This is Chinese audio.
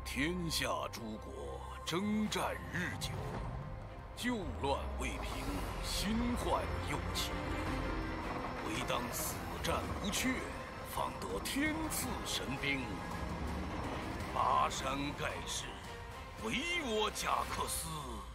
天下诸国征战日久，旧乱未平，新患又起。唯当死战无却，方得天赐神兵。巴山盖世，唯我贾克斯